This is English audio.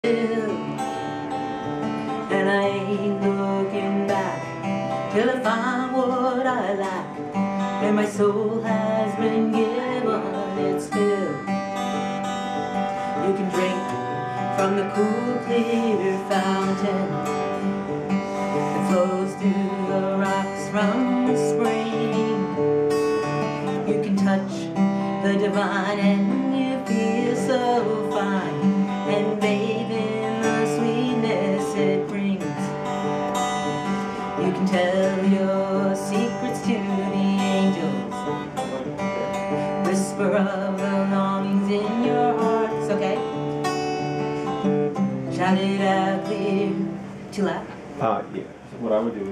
And I ain't looking back till I find what I lack, and my soul has been given its fill. You can drink from the cool, clear fountain that flows through the rocks from the spring. You can touch the divine and you feel so fine, and bathe in the sweetness it brings. You can tell your secrets to the angels, whisper of the longings in your heart. It's okay. Shout it out clear. Too loud? Yeah. So what I would do